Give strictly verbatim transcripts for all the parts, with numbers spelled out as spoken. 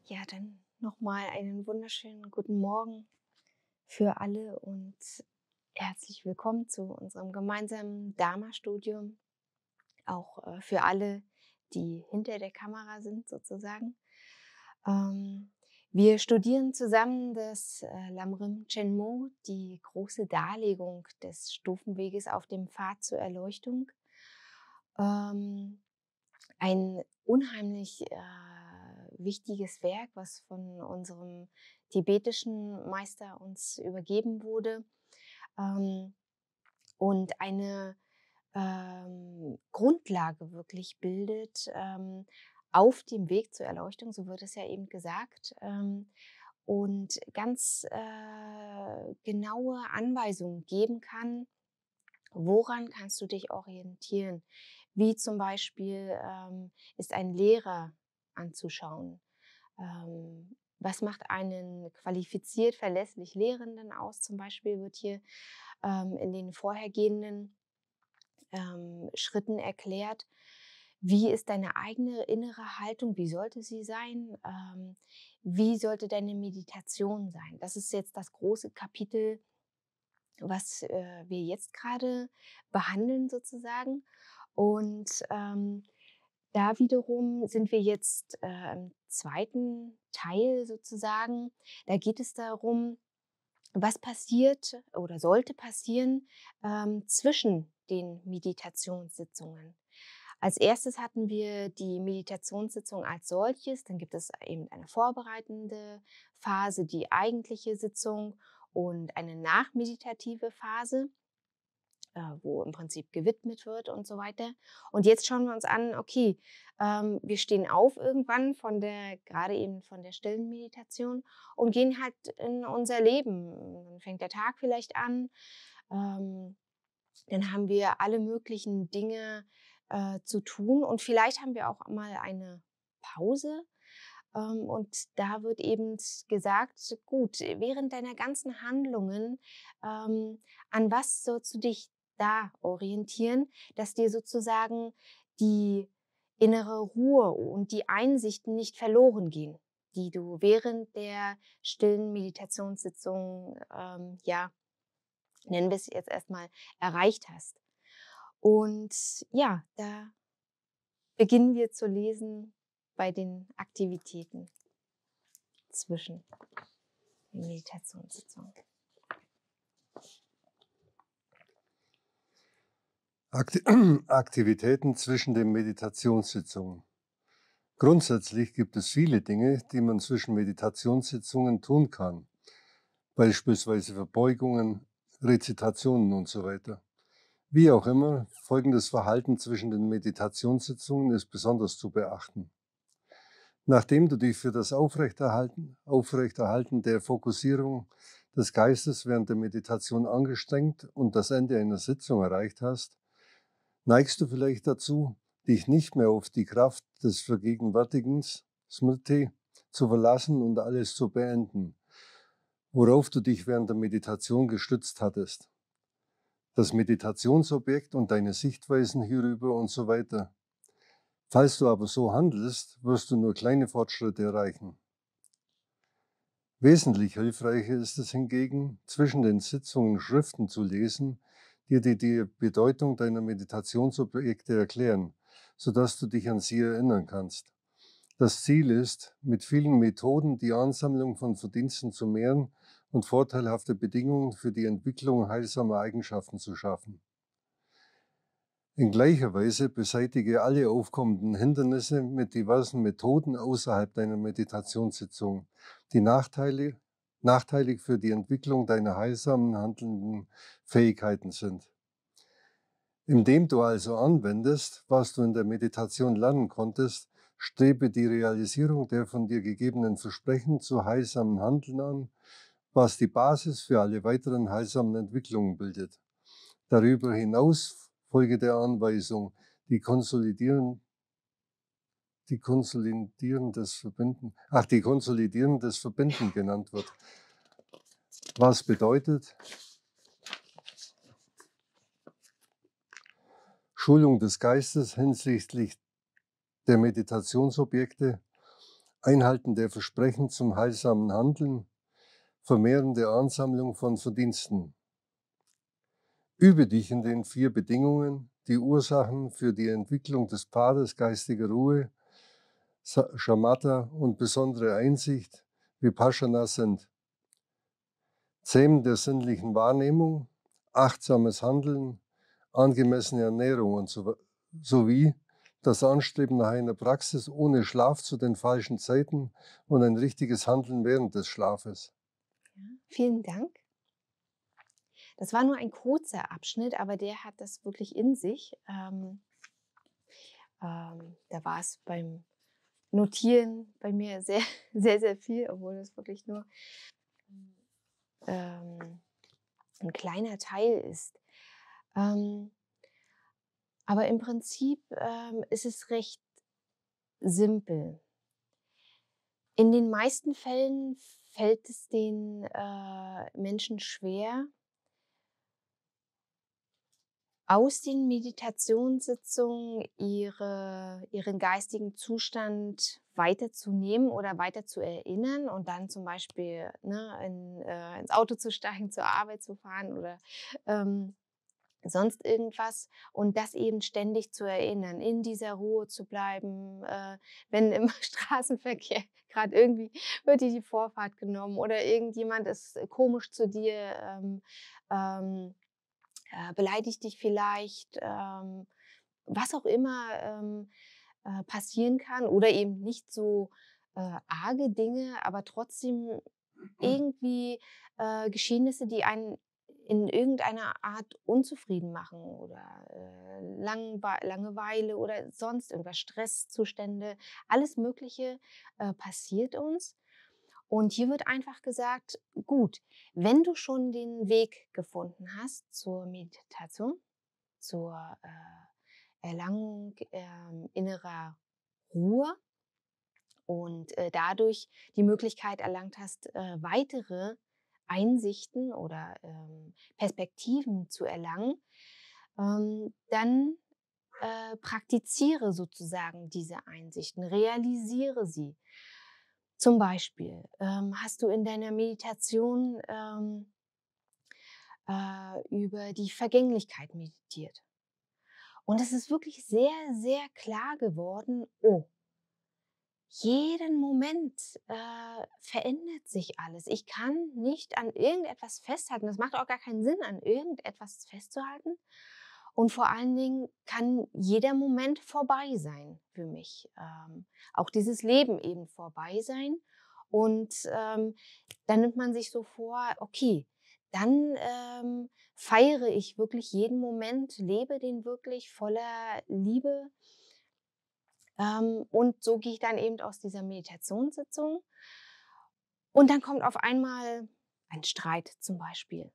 Ja, dann nochmal einen wunderschönen guten Morgen für alle und herzlich willkommen zu unserem gemeinsamen Dharma-Studium. Auch äh, für alle, die hinter der Kamera sind, sozusagen. Ähm, wir studieren zusammen das äh, Lamrim Chenmo, die große Darlegung des Stufenweges auf dem Pfad zur Erleuchtung. Ähm, ein unheimlich äh, wichtiges Werk, was von unserem tibetischen Meister uns übergeben wurde, ähm, und eine ähm, Grundlage wirklich bildet ähm, auf dem Weg zur Erleuchtung, so wird es ja eben gesagt, ähm, und ganz äh, genaue Anweisungen geben kann, woran kannst du dich orientieren? Wie zum Beispiel ähm, ist ein Lehrer anzuschauen? Ähm, was macht einen qualifiziert verlässlich Lehrenden aus? Zum Beispiel wird hier ähm, in den vorhergehenden ähm, Schritten erklärt. Wie ist deine eigene innere Haltung? Wie sollte sie sein? Ähm, wie sollte deine Meditation sein? Das ist jetzt das große Kapitel, was äh, wir jetzt gerade behandeln sozusagen. Und ähm, da wiederum sind wir jetzt äh, im zweiten Teil sozusagen. Da geht es darum, was passiert oder sollte passieren ähm, zwischen den Meditationssitzungen. Als erstes hatten wir die Meditationssitzung als solches, dann gibt es eben eine vorbereitende Phase, die eigentliche Sitzung und eine nachmeditative Phase, äh, wo im Prinzip gewidmet wird und so weiter. Und jetzt schauen wir uns an, okay, ähm, wir stehen auf irgendwann von der, gerade eben von der stillen Meditation und gehen halt in unser Leben. Dann fängt der Tag vielleicht an, ähm, dann haben wir alle möglichen Dinge äh, zu tun und vielleicht haben wir auch mal eine Pause. Ähm, und da wird eben gesagt, gut, während deiner ganzen Handlungen, ähm, an was sollst du dich da orientieren, dass dir sozusagen die innere Ruhe und die Einsichten nicht verloren gehen, die du während der stillen Meditationssitzung, ähm, ja, nennen wir es jetzt erstmal, erreicht hast. Und ja, da beginnen wir zu lesen bei den Aktivitäten zwischen den Meditationssitzungen. Akti Aktivitäten zwischen den Meditationssitzungen. Grundsätzlich gibt es viele Dinge, die man zwischen Meditationssitzungen tun kann, beispielsweise Verbeugungen, Rezitationen und so weiter. Wie auch immer, folgendes Verhalten zwischen den Meditationssitzungen ist besonders zu beachten. Nachdem du dich für das Aufrechterhalten, Aufrechterhalten der Fokussierung des Geistes während der Meditation angestrengt und das Ende einer Sitzung erreicht hast, neigst du vielleicht dazu, dich nicht mehr auf die Kraft des Vergegenwärtigens, Smriti, zu verlassen und alles zu beenden, worauf du dich während der Meditation gestützt hattest. Das Meditationsobjekt und deine Sichtweisen hierüber und so weiter. Falls du aber so handelst, wirst du nur kleine Fortschritte erreichen. Wesentlich hilfreicher ist es hingegen, zwischen den Sitzungen Schriften zu lesen, die dir die Bedeutung deiner Meditationsobjekte erklären, sodass du dich an sie erinnern kannst. Das Ziel ist, mit vielen Methoden die Ansammlung von Verdiensten zu mehren und vorteilhafte Bedingungen für die Entwicklung heilsamer Eigenschaften zu schaffen. In gleicher Weise beseitige alle aufkommenden Hindernisse mit diversen Methoden außerhalb deiner Meditationssitzung, die Nachteile, nachteilig für die Entwicklung deiner heilsamen handelnden Fähigkeiten sind. Indem du also anwendest, was du in der Meditation lernen konntest, strebe die Realisierung der von dir gegebenen Versprechen zu heilsamen Handeln an, was die Basis für alle weiteren heilsamen Entwicklungen bildet. Darüber hinaus folge der Anweisung, die konsolidieren, die konsolidierendes Verbinden, ach, die konsolidierendes Verbinden genannt wird. Was bedeutet Schulung des Geistes hinsichtlich der Meditationsobjekte, Einhalten der Versprechen zum heilsamen Handeln, Vermehren der Ansammlung von Verdiensten. Übe dich in den vier Bedingungen, die Ursachen für die Entwicklung des Pfades geistiger Ruhe, Shamatha und besondere Einsicht, Vipassana sind. Zähmen der sinnlichen Wahrnehmung, achtsames Handeln, angemessene Ernährung und so, sowie das Anstreben nach einer Praxis ohne Schlaf zu den falschen Zeiten und ein richtiges Handeln während des Schlafes. Ja, vielen Dank. Das war nur ein kurzer Abschnitt, aber der hat das wirklich in sich. Ähm, ähm, da war es beim Notieren bei mir sehr, sehr, sehr viel, obwohl es wirklich nur ähm, ein kleiner Teil ist. Ähm, aber im Prinzip ähm, ist es recht simpel. In den meisten Fällen fällt es den äh, Menschen schwer, aus den Meditationssitzungen ihre, ihren geistigen Zustand weiterzunehmen oder weiter zu erinnern und dann zum Beispiel ne, in, äh, ins Auto zu steigen, zur Arbeit zu fahren oder ähm, sonst irgendwas und das eben ständig zu erinnern, in dieser Ruhe zu bleiben, äh, wenn im Straßenverkehr gerade irgendwie wird dir die Vorfahrt genommen oder irgendjemand ist komisch zu dir, ähm, ähm, äh, beleidigt dich vielleicht, ähm, was auch immer ähm, äh, passieren kann oder eben nicht so äh, arge Dinge, aber trotzdem irgendwie äh, Geschehnisse, die einen in irgendeiner Art unzufrieden machen oder äh, Langwe Langeweile oder sonst irgendwas, Stresszustände, alles Mögliche äh, passiert uns. Und hier wird einfach gesagt, gut, wenn du schon den Weg gefunden hast zur Meditation, zur äh, Erlangung ähm, innerer Ruhe und äh, dadurch die Möglichkeit erlangt hast, äh, weitere Einsichten oder ähm, Perspektiven zu erlangen, ähm, dann äh, praktiziere sozusagen diese Einsichten, realisiere sie. Zum Beispiel ähm, hast du in deiner Meditation ähm, äh, über die Vergänglichkeit meditiert. Und es ist wirklich sehr, sehr klar geworden, oh, jeden Moment äh, verändert sich alles. Ich kann nicht an irgendetwas festhalten. Das macht auch gar keinen Sinn, an irgendetwas festzuhalten. Und vor allen Dingen kann jeder Moment vorbei sein für mich. Ähm, auch dieses Leben eben vorbei sein. Und ähm, dann nimmt man sich so vor, okay, dann ähm, feiere ich wirklich jeden Moment, lebe den wirklich voller Liebe. Ähm, und so gehe ich dann eben aus dieser Meditationssitzung. Und dann kommt auf einmal ein Streit zum Beispiel.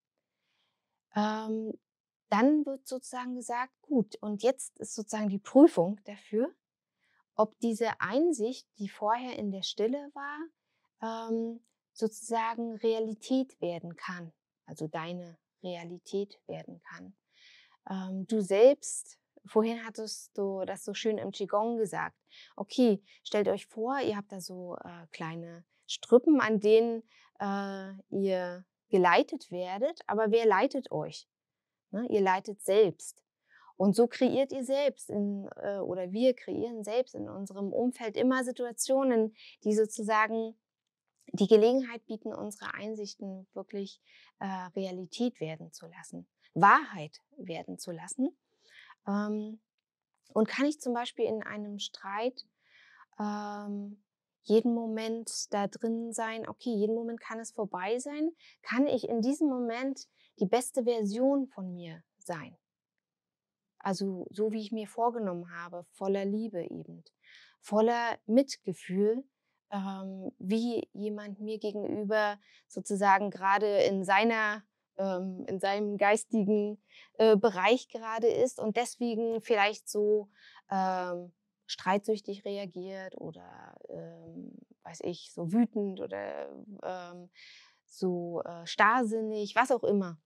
Ähm, dann wird sozusagen gesagt, gut, und jetzt ist sozusagen die Prüfung dafür, ob diese Einsicht, die vorher in der Stille war, ähm, sozusagen Realität werden kann, also deine Realität werden kann. Ähm, du selbst, vorhin hattest du das so schön im Qigong gesagt. Okay, stellt euch vor, ihr habt da so äh, kleine Strüppen, an denen äh, ihr geleitet werdet, aber wer leitet euch? Ne? Ihr leitet selbst. Und so kreiert ihr selbst in, äh, oder wir kreieren selbst in unserem Umfeld immer Situationen, die sozusagen die Gelegenheit bieten, unsere Einsichten wirklich äh, Realität werden zu lassen, Wahrheit werden zu lassen. Ähm, und kann ich zum Beispiel in einem Streit ähm, jeden Moment da drin sein, okay, jeden Moment kann es vorbei sein, kann ich in diesem Moment die beste Version von mir sein. Also so, wie ich mir vorgenommen habe, voller Liebe eben, voller Mitgefühl, ähm, wie jemand mir gegenüber sozusagen gerade in seiner ähm, in seinem geistigen äh, Bereich gerade ist und deswegen vielleicht so ähm, streitsüchtig reagiert oder ähm, weiß ich, so wütend oder ähm, so äh, starrsinnig, was auch immer.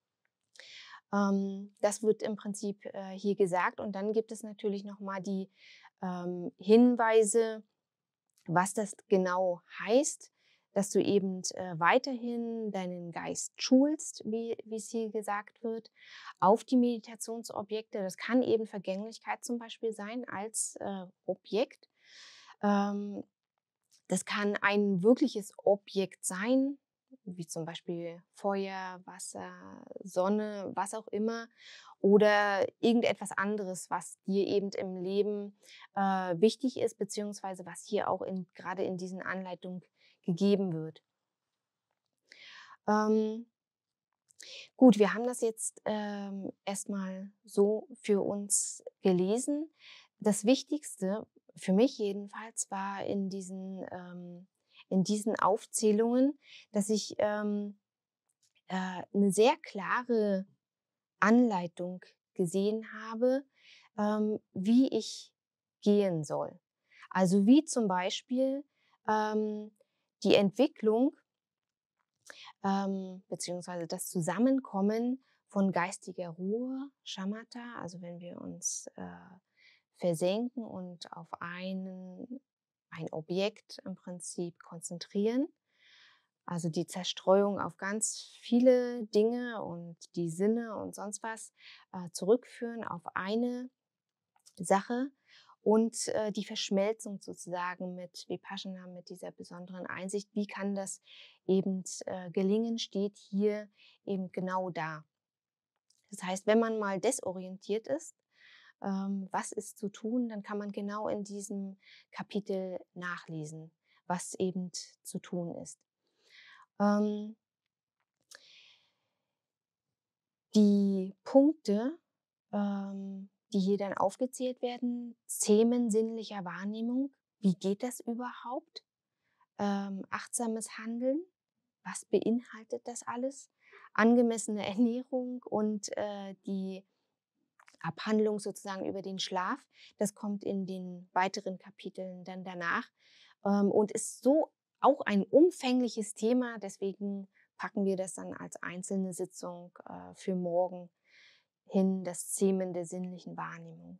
Ähm, das wird im Prinzip äh, hier gesagt. Und dann gibt es natürlich nochmal die ähm, Hinweise, Was das genau heißt, dass du eben äh, weiterhin deinen Geist schulst, wie wie es hier gesagt wird, auf die Meditationsobjekte. Das kann eben Vergänglichkeit zum Beispiel sein als äh, Objekt. Ähm, Das kann ein wirkliches Objekt sein, wie zum Beispiel Feuer, Wasser, Sonne, was auch immer, oder irgendetwas anderes, was dir eben im Leben äh, wichtig ist, beziehungsweise was hier auch in, gerade in diesen Anleitungen gegeben wird. Ähm, gut, wir haben das jetzt ähm, erstmal so für uns gelesen. Das Wichtigste, für mich jedenfalls, war in diesen, ähm, in diesen Aufzählungen, dass ich ähm, äh, eine sehr klare Anleitung gesehen habe, ähm, wie ich gehen soll. Also wie zum Beispiel ähm, die Entwicklung ähm, beziehungsweise das Zusammenkommen von geistiger Ruhe, Shamatha, also wenn wir uns äh, versenken und auf einen, ein Objekt im Prinzip konzentrieren. Also die Zerstreuung auf ganz viele Dinge und die Sinne und sonst was äh, zurückführen auf eine Sache und äh, die Verschmelzung sozusagen mit Vipassana, mit dieser besonderen Einsicht. Wie kann das eben äh, gelingen, steht hier eben genau da. Das heißt, wenn man mal desorientiert ist, ähm, was ist zu tun, dann kann man genau in diesem Kapitel nachlesen, was eben zu tun ist. Ähm, die Punkte, ähm, die hier dann aufgezählt werden, Themen sinnlicher Wahrnehmung, wie geht das überhaupt? Ähm, achtsames Handeln, was beinhaltet das alles? Angemessene Ernährung und äh, die Abhandlung sozusagen über den Schlaf, das kommt in den weiteren Kapiteln dann danach ähm, und ist so auch ein umfängliches Thema. Deswegen packen wir das dann als einzelne Sitzung äh, für morgen hin, das Themen der sinnlichen Wahrnehmung.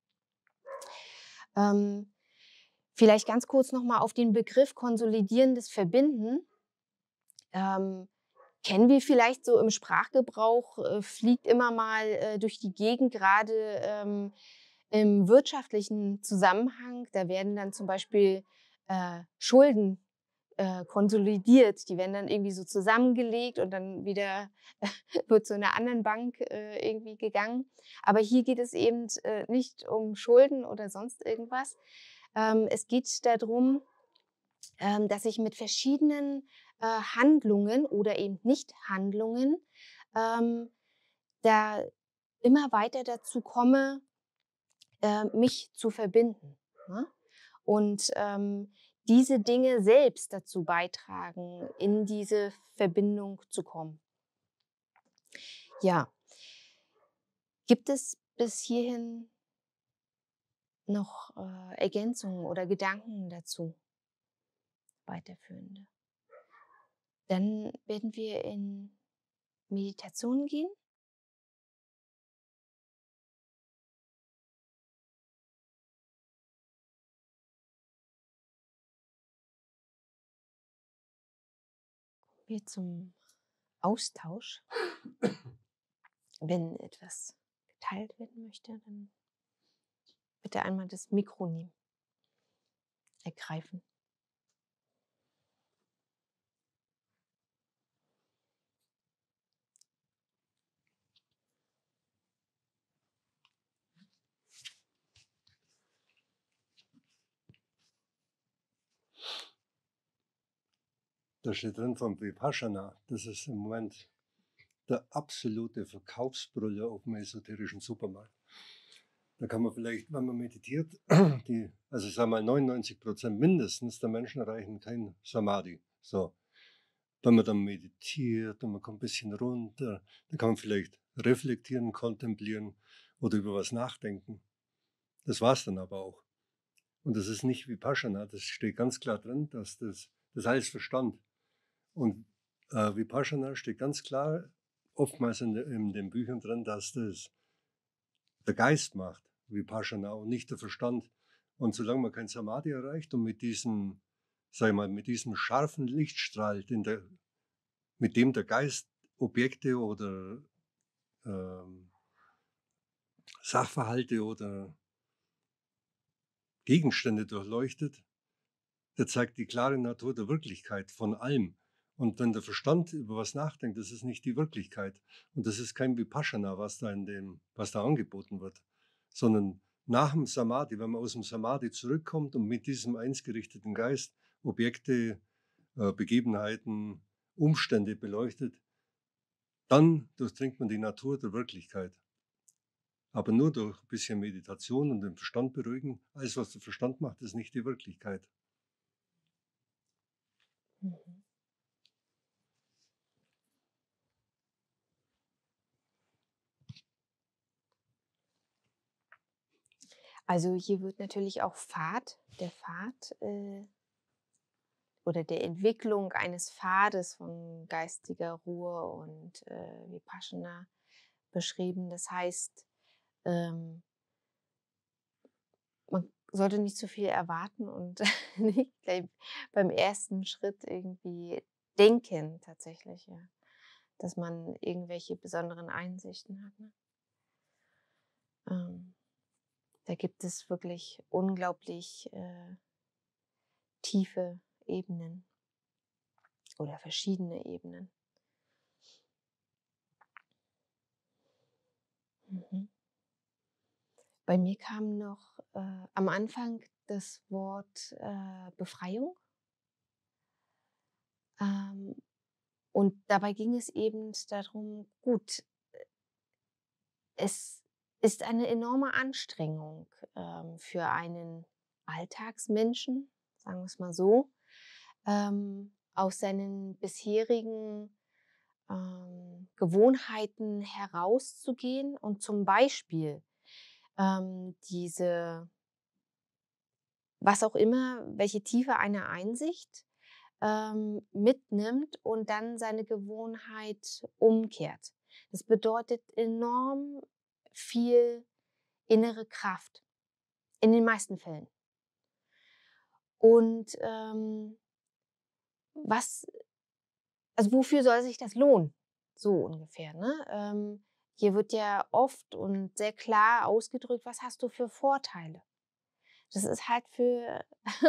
Ähm, vielleicht ganz kurz nochmal auf den Begriff konsolidierendes Verbinden. Ähm, kennen wir vielleicht so im Sprachgebrauch, äh, fliegt immer mal äh, durch die Gegend, gerade ähm, im wirtschaftlichen Zusammenhang. Da werden dann zum Beispiel äh, Schulden äh, konsolidiert. Die werden dann irgendwie so zusammengelegt und dann wieder wird zu einer anderen Bank äh, irgendwie gegangen. Aber hier geht es eben äh, nicht um Schulden oder sonst irgendwas. Ähm, es geht darum, ähm, dass ich mit verschiedenen äh, Handlungen oder eben Nicht-Handlungen ähm, da immer weiter dazu komme, äh, mich zu verbinden. Ne? Und ähm, diese Dinge selbst dazu beitragen, in diese Verbindung zu kommen. Ja, gibt es bis hierhin noch äh, Ergänzungen oder Gedanken dazu, weiterführende? Dann werden wir in Meditation gehen. Wir zum Austausch. Wenn etwas geteilt werden möchte, dann bitte einmal das Mikro nehmen, ergreifen. Da steht drin vom Vipassana, das ist im Moment der absolute Verkaufsbrüller auf dem esoterischen Supermarkt. Da kann man vielleicht, wenn man meditiert, die, also ich sage mal neunundneunzig Prozent mindestens der Menschen erreichen kein Samadhi. So, wenn man dann meditiert und man kommt ein bisschen runter, dann kann man vielleicht reflektieren, kontemplieren oder über was nachdenken. Das war es dann aber auch. Und das ist nicht Vipassana, das steht ganz klar drin, dass das, das heißt Verstand. Und äh, Vipassana steht ganz klar, oftmals in, de, in den Büchern drin, dass das der Geist macht, Vipassana, und nicht der Verstand. Und solange man kein Samadhi erreicht und mit diesem, sag ich mal, mit diesem scharfen Lichtstrahl, den der, mit dem der Geist Objekte oder ähm, Sachverhalte oder Gegenstände durchleuchtet, der zeigt die klare Natur der Wirklichkeit von allem. Und wenn der Verstand über was nachdenkt, das ist nicht die Wirklichkeit. Und das ist kein Vipassana, was da, in dem, was da angeboten wird, sondern nach dem Samadhi, wenn man aus dem Samadhi zurückkommt und mit diesem einsgerichteten Geist Objekte, äh, Begebenheiten, Umstände beleuchtet, dann durchdringt man die Natur der Wirklichkeit. Aber nur durch ein bisschen Meditation und den Verstand beruhigen. Alles, was der Verstand macht, ist nicht die Wirklichkeit. Mhm. Also hier wird natürlich auch Pfad, der Pfad äh, oder der Entwicklung eines Pfades von geistiger Ruhe und äh, Vipassana beschrieben. Das heißt, ähm, man sollte nicht zu viel erwarten und nicht gleich beim ersten Schritt irgendwie denken tatsächlich, ja, dass man irgendwelche besonderen Einsichten hat. Ne? Ähm, da gibt es wirklich unglaublich äh, tiefe Ebenen oder verschiedene Ebenen. Mhm. Bei mir kam noch äh, am Anfang das Wort äh, Befreiung. Ähm, und dabei ging es eben darum, gut, es ist eine enorme Anstrengung ähm, für einen Alltagsmenschen, sagen wir es mal so, ähm, aus seinen bisherigen ähm, Gewohnheiten herauszugehen und zum Beispiel ähm, diese, was auch immer, welche Tiefe einer Einsicht ähm, mitnimmt und dann seine Gewohnheit umkehrt. Das bedeutet enorm viel innere Kraft, in den meisten Fällen. Und ähm, was, also wofür soll sich das lohnen? So ungefähr. Ne? Ähm, hier wird ja oft und sehr klar ausgedrückt, was hast du für Vorteile? Das ist halt für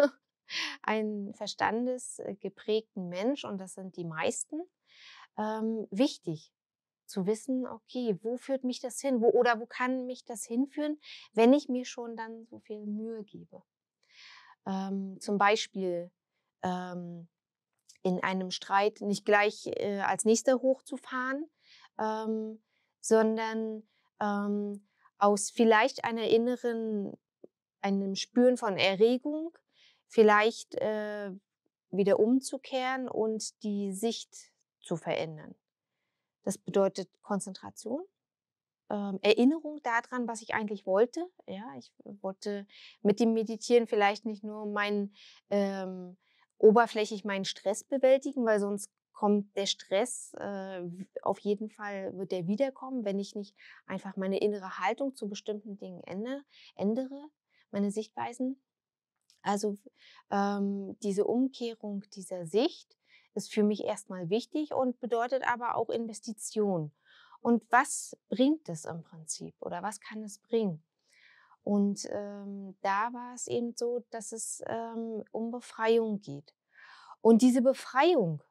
einen verstandesgeprägten Mensch, und das sind die meisten, ähm, wichtig zu wissen, okay, wo führt mich das hin? Wo, oder wo kann mich das hinführen, wenn ich mir schon dann so viel Mühe gebe? Ähm, zum Beispiel ähm, in einem Streit nicht gleich äh, als Nächster hochzufahren, ähm, sondern ähm, aus vielleicht einer inneren, einem Spüren von Erregung, vielleicht äh, wieder umzukehren und die Sicht zu verändern. Das bedeutet Konzentration, ähm, Erinnerung daran, was ich eigentlich wollte. Ja, ich wollte mit dem Meditieren vielleicht nicht nur meinen ähm, oberflächlich meinen Stress bewältigen, weil sonst kommt der Stress äh, auf jeden Fall, wird der wiederkommen, wenn ich nicht einfach meine innere Haltung zu bestimmten Dingen ändere, ändere meine Sichtweisen. Also ähm, diese Umkehrung dieser Sicht ist für mich erstmal wichtig und bedeutet aber auch Investition. Und was bringt es im Prinzip oder was kann es bringen? Und ähm, da war es eben so, dass es ähm, um Befreiung geht. Und diese Befreiung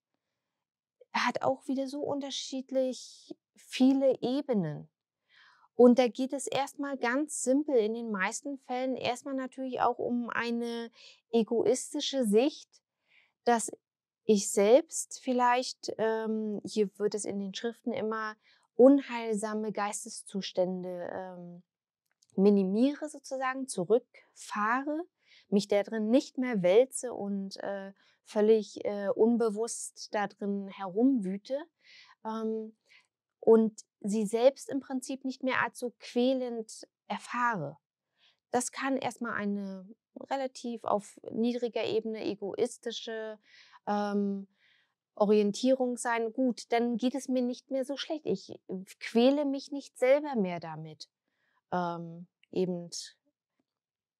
hat auch wieder so unterschiedlich viele Ebenen. Und da geht es erstmal ganz simpel in den meisten Fällen erstmal natürlich auch um eine egoistische Sicht, dass ich selbst vielleicht, ähm, hier wird es in den Schriften immer unheilsame Geisteszustände ähm, minimiere sozusagen, zurückfahre, mich da drin nicht mehr wälze und äh, völlig äh, unbewusst da drin herumwüte. Ähm, und sie selbst im Prinzip nicht mehr als so quälend erfahre. Das kann erstmal eine relativ auf niedriger Ebene egoistische ähm, Orientierung sein. Gut, dann geht es mir nicht mehr so schlecht. Ich äh, quäle mich nicht selber mehr damit, ähm, eben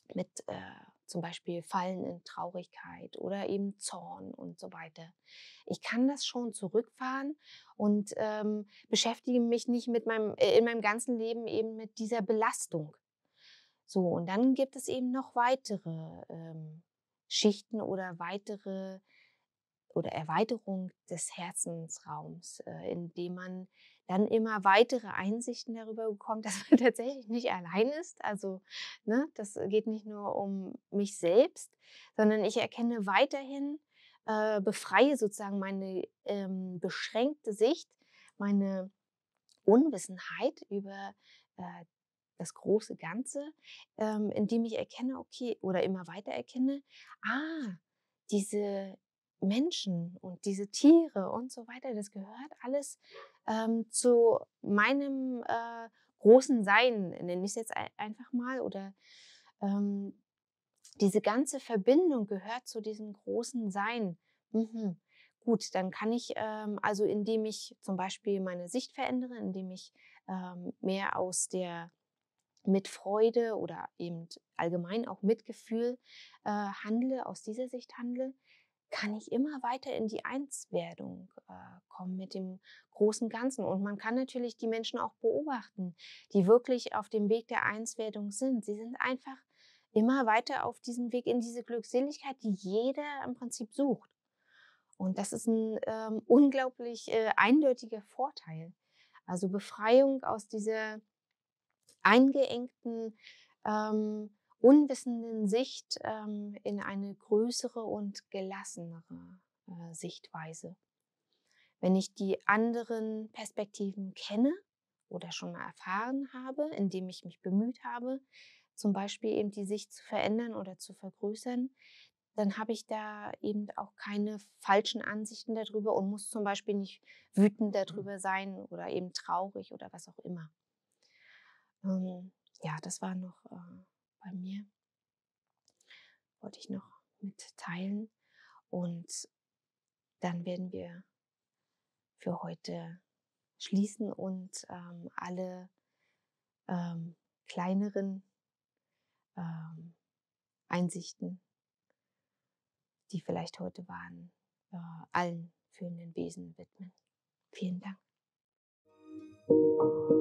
mit äh, zum Beispiel Fallen in Traurigkeit oder eben Zorn und so weiter. Ich kann das schon zurückfahren und ähm, beschäftige mich nicht mit meinem, äh, in meinem ganzen Leben eben mit dieser Belastung. So, und dann gibt es eben noch weitere ähm, Schichten oder weitere oder Erweiterung des Herzensraums, äh, indem man dann immer weitere Einsichten darüber bekommt, dass man tatsächlich nicht allein ist. Also, ne, das geht nicht nur um mich selbst, sondern ich erkenne weiterhin, äh, befreie sozusagen meine ähm, beschränkte Sicht, meine Unwissenheit über äh, das große Ganze, ähm, indem ich erkenne, okay, oder immer weiter erkenne, ah, diese Menschen und diese Tiere und so weiter, das gehört alles ähm, zu meinem äh, großen Sein, nenne ich es jetzt ein- einfach mal, oder ähm, diese ganze Verbindung gehört zu diesem großen Sein. Mhm. Gut, dann kann ich, ähm, also indem ich zum Beispiel meine Sicht verändere, indem ich ähm, mehr aus der mit Freude oder eben allgemein auch Mitgefühl äh, handle, aus dieser Sicht handle, kann ich immer weiter in die Einswerdung äh, kommen mit dem großen Ganzen. Und man kann natürlich die Menschen auch beobachten, die wirklich auf dem Weg der Einswerdung sind. Sie sind einfach immer weiter auf diesem Weg in diese Glückseligkeit, die jeder im Prinzip sucht. Und das ist ein ähm, unglaublich äh, eindeutiger Vorteil. Also Befreiung aus dieser eingeengten, ähm, unwissenden Sicht ähm, in eine größere und gelassenere äh, Sichtweise. Wenn ich die anderen Perspektiven kenne oder schon mal erfahren habe, indem ich mich bemüht habe, zum Beispiel eben die Sicht zu verändern oder zu vergrößern, dann habe ich da eben auch keine falschen Ansichten darüber und muss zum Beispiel nicht wütend darüber sein oder eben traurig oder was auch immer. Ähm, ja, das war noch äh, bei mir, wollte ich noch mitteilen. Und dann werden wir für heute schließen und ähm, alle ähm, kleineren ähm, Einsichten, die vielleicht heute waren, äh, allen fühlenden Wesen widmen. Vielen Dank.